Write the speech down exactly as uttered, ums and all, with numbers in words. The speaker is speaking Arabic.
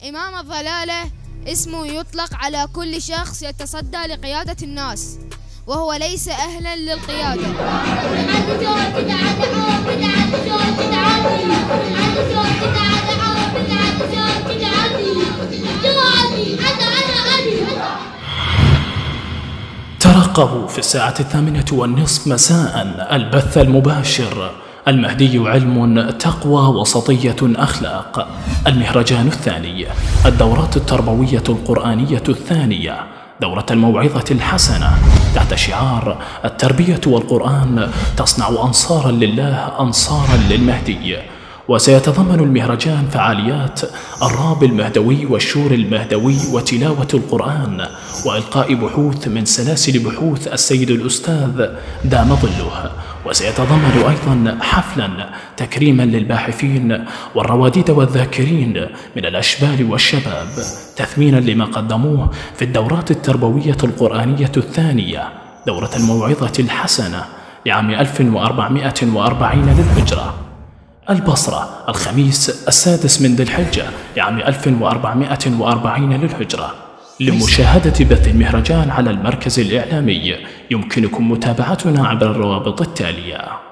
إمام الضلالة اسمه يطلق على كل شخص يتصدى لقيادة الناس وهو ليس أهلا للقيادة. ترقبوا في الساعة الثامنة والنصف مساء البث المباشر المهدي علم تقوى وسطية أخلاق، المهرجان الثاني، الدورات التربوية القرآنية الثانية، دورة الموعظة الحسنة تحت شعار التربية والقرآن تصنع أنصارا لله أنصارا للمهدي. وسيتضمن المهرجان فعاليات الراب المهدوي والشور المهدوي وتلاوة القرآن وإلقاء بحوث من سلاسل بحوث السيد الأستاذ دام ظله. وسيتضمن أيضا حفلا تكريما للباحثين والرواديد والذاكرين من الأشبال والشباب تثمينا لما قدموه في الدورات التربوية القرآنية الثانية، دورة الموعظة الحسنة لعام ألف وأربعمائة وأربعين للهجرة. البصرة الخميس السادس من ذي الحجة لعام ألف وأربعمائة وأربعين للهجرة. لمشاهدة بث المهرجان على المركز الإعلامي يمكنكم متابعتنا عبر الروابط التالية.